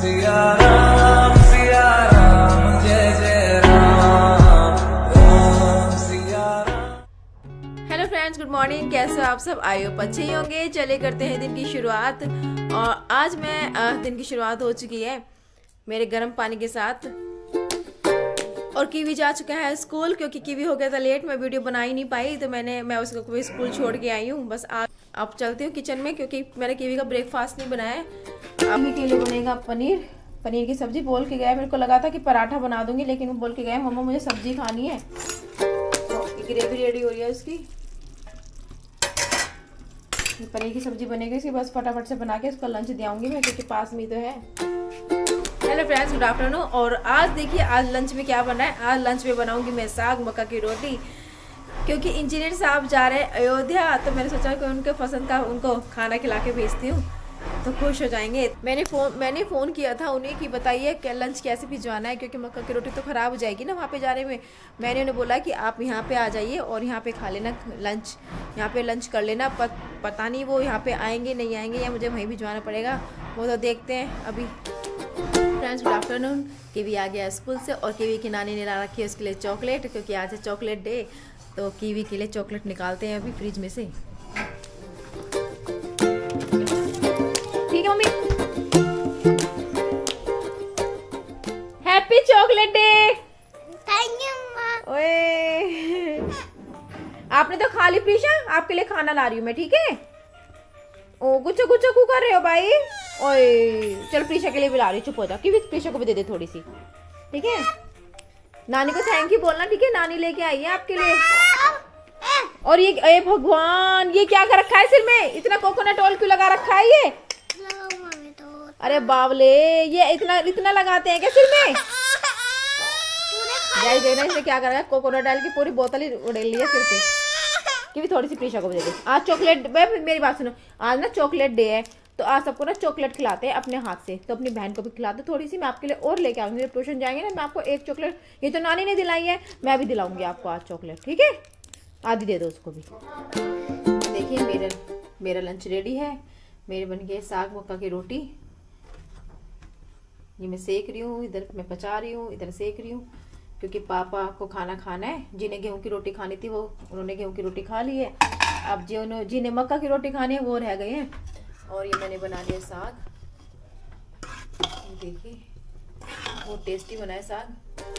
सिया राम जय जय Ram Siya Ram. Hello friends, good morning. कैसे हो आप सब? आई होप अच्छे ही होंगे। चले करते हैं दिन की शुरुआत। और आज मैं दिन की शुरुआत हो चुकी है मेरे गर्म पानी के साथ। और कीवी जा चुका है स्कूल, क्योंकि कीवी हो गया था लेट। मैं वीडियो बना ही नहीं पाई, तो मैं उसको स्कूल छोड़ के आई हूँ। बस आप चलती हूँ किचन में, क्योंकि मैंने कीवी का ब्रेकफास्ट नहीं बनाया है। अभी के लिए बनेगा पनीर की सब्जी। बोल के गया, मेरे को लगा था कि पराठा बना दूंगी, लेकिन वो बोल के गया मम्मा मुझे सब्जी खानी है। तो ग्रेवी रेडी हो रही है उसकी। पनीर की सब्जी बनेगी, इसके बस फटाफट से बना के उसका लंच दियाऊंगी मैं, क्योंकि पास में ही तो है। Hello friends, good afternoon. और आज देखिए आज लंच में क्या बना है। आज लंच में बनाऊंगी मैं साग मक्का की रोटी, क्योंकि इंजीनियर साहब जा रहे हैं अयोध्या। तो मैंने सोचा कि उनके पसंद का उनको खाना खिला के भेजती हूँ, तो खुश हो जाएंगे। मैंने फ़ोन किया था उन्हें कि बताइए क्या लंच कैसे भिजवाना है, क्योंकि मक्का की रोटी तो ख़राब हो जाएगी ना वहाँ पे जाने में। मैंने उन्हें बोला कि आप यहाँ पे आ जाइए और यहाँ पे खा लेना लंच, यहाँ पे लंच कर लेना। पता नहीं वो यहाँ पे आएंगे नहीं आएंगे, या मुझे वहीं भिजवाना पड़ेगा, वो तो देखते हैं अभी। Friends, good afternoon. कीवी आ गया स्कूल से, और कीवी की नानी ने ला रखी है उसके लिए चॉकलेट, क्योंकि आज है चॉकलेट डे। तो कीवी के लिए चॉकलेट निकालते हैं अभी फ्रिज में से। ठीक है मम्मी, happy chocolate day. Thank you माँ। ओए आपने तो खा ली प्रीशा, आपके लिए खाना ला रही हूँ मैं, ठीक है। ओ गुच्छा गुच्छा क्यों कर रहे हो भाई? ओए चल प्रीशा के लिए भी ला रही हूँ, चुप हो जा। क्योंकि प्रीशा को भी दे दे थोड़ी सी, ठीक है। नानी को थैंक यू बोलना, ठीक है। नानी लेके आई है आपके लिए। और ये ए भगवान, ये क्या कर रखा है सिर में? इतना कोकोनट ऑयल क्यों लगा रखा है ये? अरे बावले, ये इतना लगाते हैं क्या सिर में? गाइस देखना इसने क्या कर रहा है, कोकोनट ऑयल की पूरी बोतल ही उड़ेल ली है सिर पे। क्योंकि थोड़ी सी प्रीशा को भी दे दे। आज चॉकलेट, मेरी बात सुनो, आज ना चॉकलेट डे है, तो आज सबको ना चॉकलेट खिलाते हैं अपने हाथ से। तो अपनी बहन को भी खिलाते थोड़ी सी। मैं आपके लिए और लेके आऊंगी, जब ट्यूशन जाएंगे ना मैं आपको एक चॉकलेट, ये तो नानी ने दिलाई है, मैं भी दिलाऊंगी आपको आज चॉकलेट, ठीक है। आधी दे दो उसको भी। देखिए मेरा लंच रेडी है। मेरे बन गए साग मक्का की रोटी, ये मैं सेक रही हूँ, इधर मैं पचा रही हूँ, इधर सेक रही हूँ, क्योंकि पापा को खाना खाना है। जिन्हें गेहूं की रोटी खानी थी वो उन्होंने गेहूं की रोटी खा ली है। अब जिन्हें मक्का की रोटी खानी है वो रह गए हैं। और ये मैंने बना लिया साग, देखिए बहुत टेस्टी बना है साग।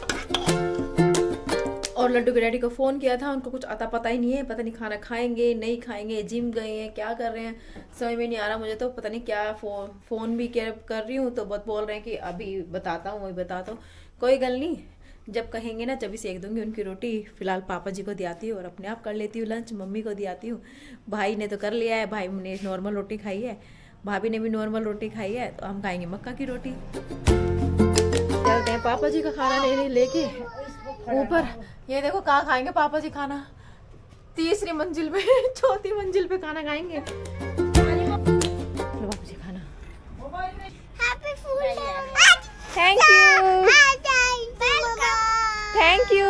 और लड्डू के डैडी को फ़ोन किया था, उनको कुछ आता पता ही नहीं है। पता नहीं खाना खाएंगे नहीं खाएंगे, जिम गए हैं क्या कर रहे हैं, समझ में नहीं आ रहा मुझे। तो पता नहीं क्या फ़ोन भी कर रही हूँ, तो बहुत बोल रहे हैं कि अभी बताता हूँ, वही बताता हूँ। कोई गल नहीं, जब कहेंगे ना जब ही सेक दूंगी उनकी रोटी। फिलहाल पापा जी को दियाती हूँ और अपने आप कर लेती हूँ लंच। मम्मी को दियाती हूँ। भाई ने तो कर लिया है, भाई ने नॉर्मल रोटी खाई है, भाभी ने भी नॉर्मल रोटी खाई है। तो हम खाएंगे मक्का की रोटी। चलते हैं पापा जी का खाना लेके ऊपर। ये देखो कहाँ खाएंगे पापा जी खाना, तीसरी मंजिल पे चौथी मंजिल पे खाना खाएंगे पापा जी खाना। Thank you thank you.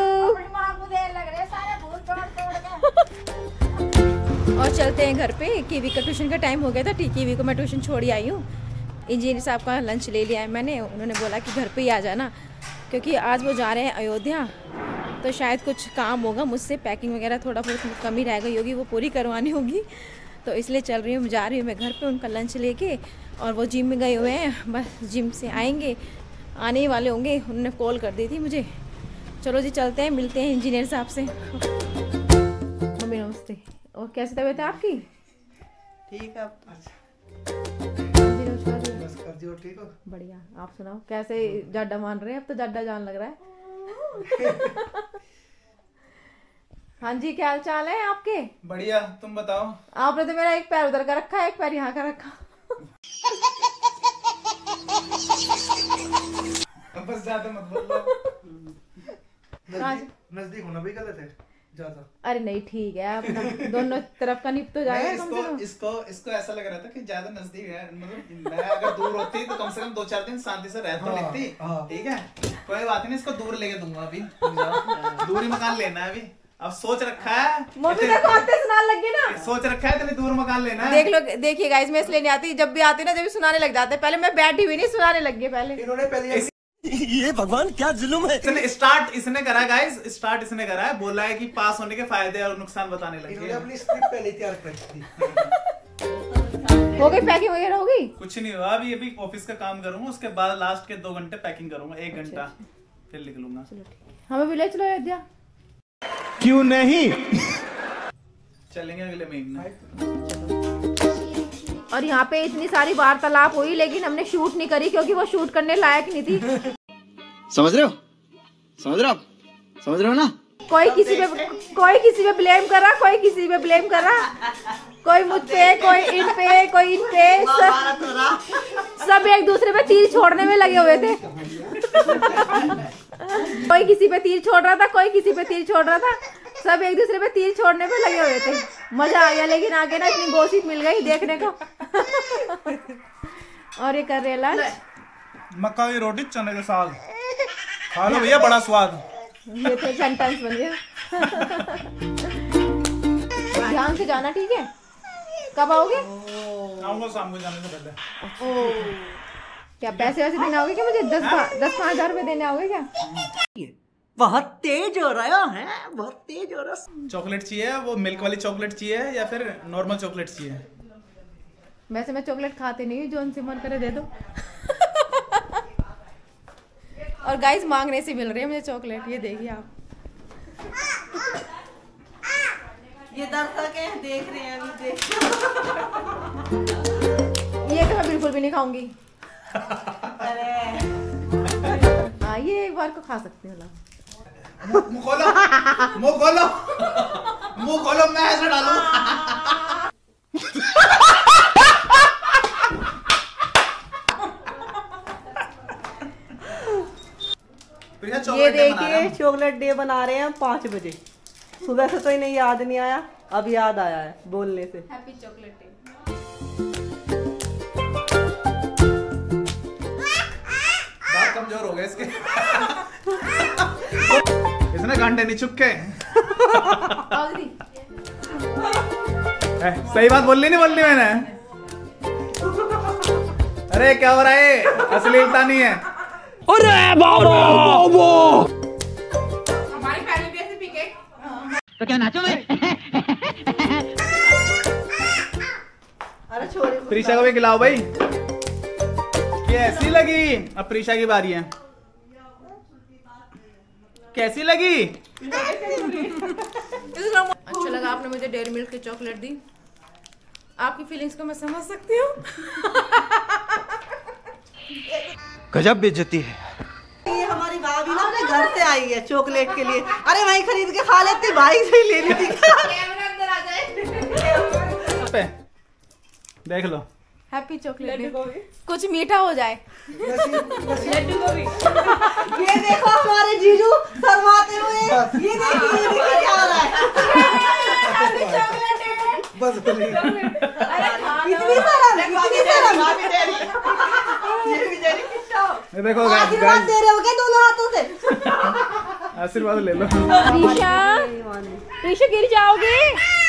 और चलते हैं घर पे। कीवी का ट्यूशन का टाइम हो गया था, ठीक। कीवी को मैं ट्यूशन छोड़ ही आई हूँ। इंजीनियर साहब का लंच ले लिया है मैंने। उन्होंने बोला कि घर पे ही आ जाना, क्योंकि आज वो जा रहे हैं अयोध्या। तो शायद कुछ काम होगा मुझसे, पैकिंग वगैरह थोड़ा बहुत कमी रह गई होगी, वो पूरी करवानी होगी। तो इसलिए चल रही हूँ, जा रही हूँ मैं घर पे उनका लंच लेके। और वो जिम में गए हुए हैं, बस जिम से आएंगे, आने ही वाले होंगे। उन्होंने कॉल कर दी थी मुझे। चलो जी चलते हैं, मिलते हैं इंजीनियर साहब से। मम्मी नमस्ते। और कैसी तबीयत है आपकी? ठीक है। ठीक हो? बढ़िया। आप सुनाओ, कैसे जाड्डा मान रहे हैं? अब तो जाड्डा जान लग रहा है। हाँ जी, क्या हाल चाल है आपके? बढ़िया, तुम बताओ। आपने तो मेरा एक पैर उधर का रखा है, एक पैर यहाँ का रखा। बस ज्यादा मत बोलो। नजदीक होना भी गलत है ज्यादा। अरे नहीं ठीक है, अपना दोनों तरफ का निप तो जाएगा। इसको ऐसा लग रहा था कि ज्यादा नजदीक है, मतलब मैं अगर दूर होती तो कम से कम 2-4 दिन शांति से रह तो लेती। ठीक है, कोई बात नहीं, इसको दूर लेके दूंगा। अभी दूरी मकान लेना है अभी। अब सोच रखा है, मम्मी देखो आते सुनाने लग गई ना, सोच रखा है इतनी दूर मकान लेना है। देख लो, देखिए गाइस मैं इसलिए नहीं आती, जब भी आती ना जब भी सुनाने लग जाते, पहले मैं बैठी हुई नहीं सुनाने लग गई पहले। इन्होंने पहले ये भगवान क्या जुल्म है। इसने करा गाइस, स्टार्ट इसने करा है, बोला है कि पास होने के फायदे और नुकसान बताने लगे। इन्होंने अपनी स्क्रिप्ट पहले तैयार कर दी। हो गई पैकिंग वगैरह हो गई? कुछ नहीं हुआ, अभी ऑफिस का काम करूंगा, उसके बाद लास्ट के 2 घंटे पैकिंग करूंगा, 1 घंटा फिर निकलूंगा। हमें भी ले चलो अयोध्या। क्यों नहीं? चलेंगे अगले महीने। और यहाँ पे इतनी सारी वार्तालाप हुई लेकिन हमने शूट नहीं करी क्योंकि वो शूट करने लायक नहीं थी। समझ रहे हो? समझ रहे हो आप? समझ रहे हो ना? कोई किसी पे ब्लेम कर रहा, कोई किसी पे ब्लेम कर रहा, कोई मुझ पे, कोई इन पे, कोई इन पे, सब एक दूसरे पे तीर छोड़ने में लगे हुए थे। कोई किसी पे तीर छोड़ रहा था, कोई किसी पे तीर छोड़ रहा था, सब एक दूसरे पे तीर छोड़ने पे लगे हुए थे। मजा आ गया, लेकिन आगे ना इतनी गोसिप मिल गई देखने को। और ये कर रहे हैं लंच, मक्का की रोटी चने के साग, खा लो भैया, बड़ा स्वाद। ये तो सेंटेंस बन गया। ध्यान से जाना, ठीक है? कब आओगे? आऊंगा शाम को जाने से पहले। क्या पैसे वैसे देने आओगे क्या मुझे? 10-5 रुपए देने आओगे क्या? बहुत तेज हो रहा है, बहुत तेज हो रहा है। चॉकलेट चाहिए, वो मिल्क वाली चॉकलेट चाहिए या फिर नॉर्मल चॉकलेट चाहिए? वैसे मैं चॉकलेट खाती नहीं हूँ, जोन से मन करे दे दो। और गाइस मांगने से मिल रही है मुझे चॉकलेट, ये देखिए आप। ये दर्शक है, देख रहे हैं अभी, देख। ये तो मैं बिल्कुल भी नहीं खाऊंगी। अरे हाँ, ये एक बार को खा सकती हूँ। मुंह खोलो, मुंह खोलो, मुंह खोलो, मैं ऐसे डालूं। ये देखिए चॉकलेट डे बना रहे हैं 5 बजे। सुबह से तो इन्हें याद नहीं आया, अब याद आया है बोलने से। Happy chocolate day. बात कमजोर हो गए इसके। इसने घंटे नहीं चुपके। सही बात बोलनी नहीं बोलनी मैंने। अरे क्या हो रहा है, अश्लीलता नहीं है। अरे बाबा हमारी फैमिली भी ऐसे पी के तो क्या नाचो मैं? अरे छोरे प्रीशा को भी खिलाओ भाई। कैसी लगी? अब प्रीशा की बारी है। कैसी लगी? अच्छा लगा, आपने मुझे डेयरी मिल्क की चॉकलेट दी। आपकी फीलिंग्स को मैं समझ सकती हूँ। गजब बेइज्जती है। ये हमारी भाभी ना अपने घर से आई है चॉकलेट के लिए। अरे वहीं खरीद के खा लेती, भाई से ही ले ली थी। अंदर आ जाए। देख लो, हैप्पी चॉकलेट डे, कुछ मीठा हो जाए। लड्डू को भी। ये देखो हमारे जीजू शर्माते हुए, ये देखिए क्या हो रहा है। बस इतनी शर्म, ये भी डेरी किट्टा। ये देखो आशीर्वाद दे रहे हो क्या दोनों हाथों से? आशीर्वाद ले लो। प्रीशा गिर जाओगे,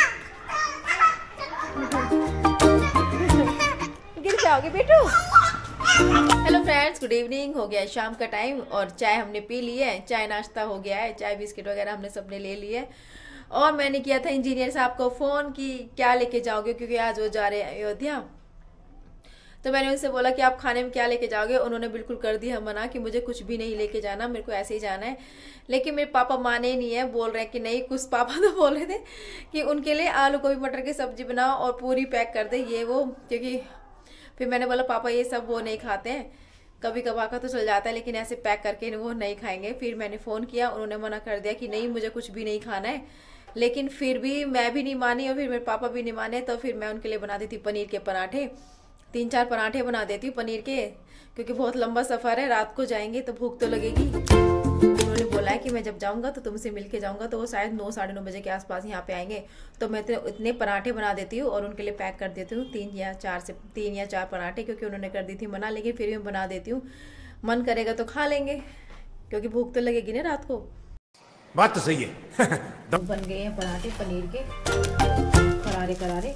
गिर जाओगे बेटू। Hello friends, good evening. हो गया है शाम का टाइम और चाय हमने पी ली है। चाय नाश्ता हो गया है, चाय बिस्किट वगैरह हमने सबने ले लिए। और मैंने किया था इंजीनियर साहब को फ़ोन कि क्या लेके जाओगे, क्योंकि आज वो जा रहे हैं अयोध्या। तो मैंने उनसे बोला कि आप खाने में क्या लेके जाओगे। उन्होंने बिल्कुल कर दिया मना कि मुझे कुछ भी नहीं लेके जाना, मेरे को ऐसे ही जाना है। लेकिन मेरे पापा माने ही नहीं है, बोल रहे हैं कि नहीं। कुछ पापा तो बोल रहे थे कि उनके लिए आलू गोभी मटर की सब्जी बनाओ और पूरी पैक कर दे, ये वो। क्योंकि फिर मैंने बोला पापा ये सब वो नहीं खाते हैं, कभी कभार का तो चल जाता है, लेकिन ऐसे पैक करके वो नहीं खाएंगे। फिर मैंने फ़ोन किया, उन्होंने मना कर दिया कि नहीं मुझे कुछ भी नहीं खाना है। लेकिन फिर भी मैं भी नहीं मानी और फिर मेरे पापा भी नहीं माने। तो फिर मैं उनके लिए बना देती पनीर के पराठे, 3-4 पराठे बना देती हूँ पनीर के, क्योंकि बहुत लंबा सफ़र है, रात को जाएंगे तो भूख तो लगेगी। उन्होंने बोला है कि मैं जब जाऊँगा तो तुमसे मिल के जाऊँगा, तो वो शायद 9-9:30 बजे के आसपास यहाँ पे आएंगे। तो मैं तो इतने पराठे बना देती हूँ और उनके लिए पैक कर देती हूँ 3 या 4 पराठे, क्योंकि उन्होंने कर दी थी मना। लेकिन फिर भी मैं बना देती हूँ, मन करेगा तो खा लेंगे, क्योंकि भूख तो लगेगी ना रात को। बात तो सही है। बन गए हैं पराठे पनीर के, करारे करारे।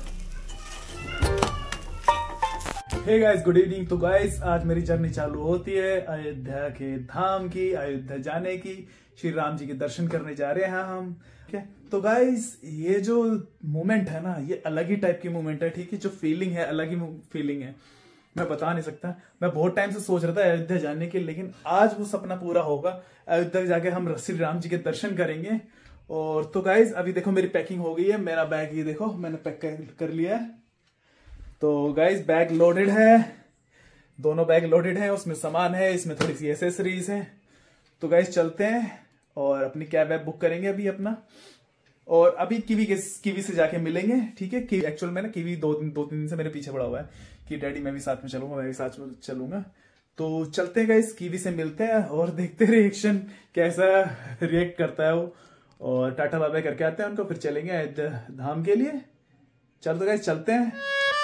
Hey guys, good evening. तो गाइस आज मेरी जर्नी चालू होती है अयोध्या के धाम की, अयोध्या जाने की। श्री राम जी के दर्शन करने जा रहे हैं हम। ठीक है, तो गाइस ये जो मोमेंट है ना, ये अलग ही टाइप की मोमेंट है। ठीक है, जो फीलिंग है अलग ही फीलिंग है, मैं बता नहीं सकता। मैं बहुत टाइम से सोच रहा था अयोध्या जाने के, लेकिन आज वो सपना पूरा होगा। अयोध्या जाके हम श्री राम जी के दर्शन करेंगे। और तो गाइस अभी देखो मेरी पैकिंग हो गई है। मेरा बैग ये देखो मैंने पैक कर लिया है। तो गाइस बैग लोडेड है, दोनों बैग लोडेड है। उसमें सामान है, इसमें थोड़ी सी एसेसरीज है। तो गाइस चलते हैं और अपनी कैब वैब बुक करेंगे अभी अपना। और अभी कीवी से जाके मिलेंगे। ठीक है, एक्चुअल में ना कीवी दो तीन दिन से मेरे पीछे पड़ा हुआ है कि डैडी मैं भी साथ में चलूंगा, मैं भी साथ में चलूंगा। तो चलते हैं गाइस, कीवी से मिलते हैं और देखते हैं रिएक्शन कैसा रिएक्ट करता है वो। और टाटा बाय बाय करके आते हैं उनको, फिर चलेंगे अयोध्या धाम के लिए। चल तो गाइस चलते हैं।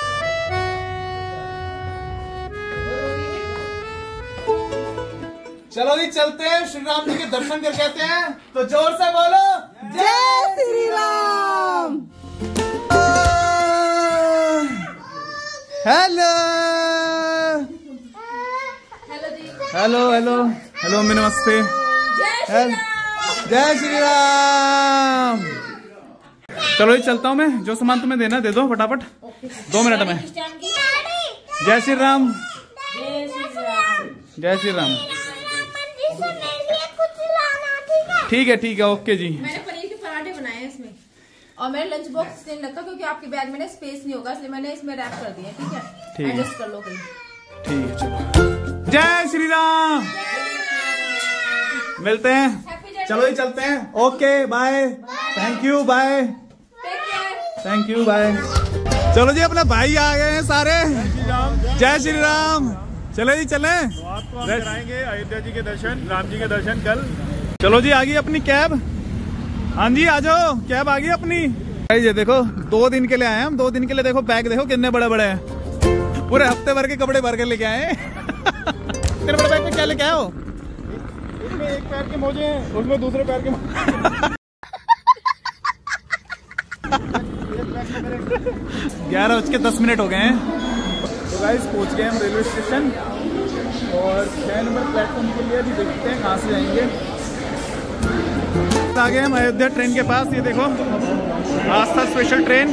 चलो जी चलते हैं, श्री राम जी के दर्शन करके आते हैं। तो जोर से बोलो जय Shri Ram. Hello hello hello hello मम्मी नमस्ते। जय श्री राम। चलो जी चलता हूँ मैं, जो सामान तुम्हें देना दे दो फटाफट, 2 मिनट में। जय श्री राम। जय श्री राम। ठीक है ओके जी। मैंने पनीर के पराठे बनाए हैं इसमें, और मेरा लंच बॉक्स नहीं रखा क्योंकि आपके बैग में स्पेस नहीं होगा, इसलिए मैंने इसमें रैप कर दिया। ठीक है, एडजस्ट कर लो कहीं। ठीक है चलो। जय श्री राम। मिलते हैं, चलो ही चलते हैं। Okay bye, thank you, bye, thank you, bye. चलो जी अपने भाई आ गए हैं सारे। जय श्री राम। चले जी चले, आपको हम कराएंगे अयोध्या जी के दर्शन, राम जी के दर्शन कल। चलो जी आ गई अपनी कैब। हाँ जी आ जाओ, कैब आ गई अपनी। ये देखो 2 दिन के लिए आए हम, 2 दिन के लिए। देखो बैग देखो कितने बड़े बड़े हैं, पूरे हफ्ते भर के कपड़े भर के लेके आए। कितने बड़े बैग में क्या लेके आए हो? इसमें एक पैर के मोजे हैं, उसमें दूसरे पैर के 11:10 हो गए हैं। तो गाइस पहुंच गए हम रेलवे स्टेशन और 6 नंबर प्लेटफॉर्म के लिए अभी देखते हैं कहाँ से जाएंगे। आ गए हम अयोध्या ट्रेन के पास। ये देखो आस्था स्पेशल ट्रेन।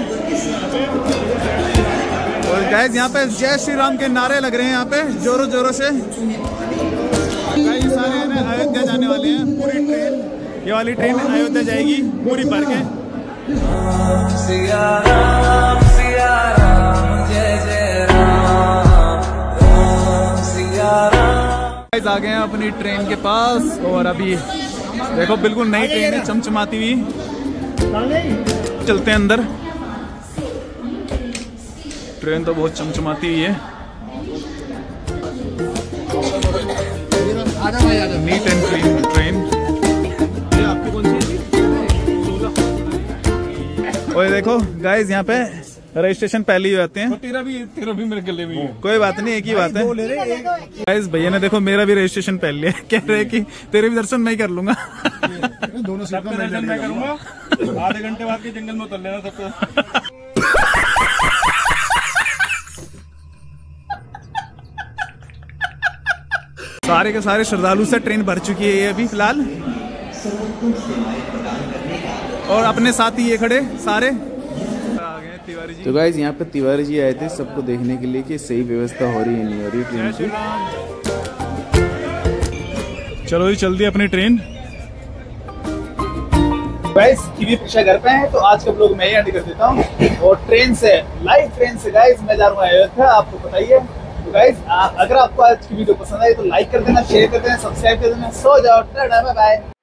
और गाइस यहाँ पे जय श्री राम के नारे लग रहे हैं यहाँ पे जोरों जोरों से। गाइस सारे अयोध्या जाने वाले हैं, पूरी ट्रेन, ये वाली ट्रेन अयोध्या जाएगी पूरी भर के। सिया राम जय जय राम, राम सिया राम। गाइस आ गए हैं अपनी ट्रेन के पास और अभी देखो बिल्कुल नई ट्रेन है, चमचमाती हुई। चलते हैं अंदर। ट्रेन तो बहुत चमचमाती हुई है, नीट एंड क्लीन ट्रेन। आपकी कौन सी है? और देखो गाइस यहाँ पे रजिस्ट्रेशन पहले ही होते हैं। तेरा भी मेरे गले में है। कोई बात नहीं, एक ही बात है। गाइस भैया ने देखो मेरा भी रजिस्ट्रेशन पहन लिया। कह रहे कि तेरे भी दर्शन मैं ही कर लूंगा। दोनों सबका दर्शन मैं करूंगा। आधे घंटे बाद के जंगल में उतर लेना सबको। सारे के सारे श्रद्धालु से ट्रेन भर चुकी है ये अभी फिलहाल। और अपने साथ ही ये खड़े सारे। तो गाइस यहाँ पे तिवारी जी आए थे सबको देखने के लिए कि सही व्यवस्था हो रही है नहीं हो रही ट्रेन की। चलो जी चल दी अपनी ट्रेन। गाइस कीवी पीछे घर पे है, तो आज का ब्लॉग मैं ही एंड कर देता हूँ। और ट्रेन से, लाइव ट्रेन से गाइस मैं जा रहा हूँ अयोध्या, आपको पता ही है। तो गाइस अगर आपको आज की वीडियो पसंद आई तो लाइक कर देना, शेयर कर देना, सब्सक्राइब कर देना। सो जाओ, टाटा बाय बाय।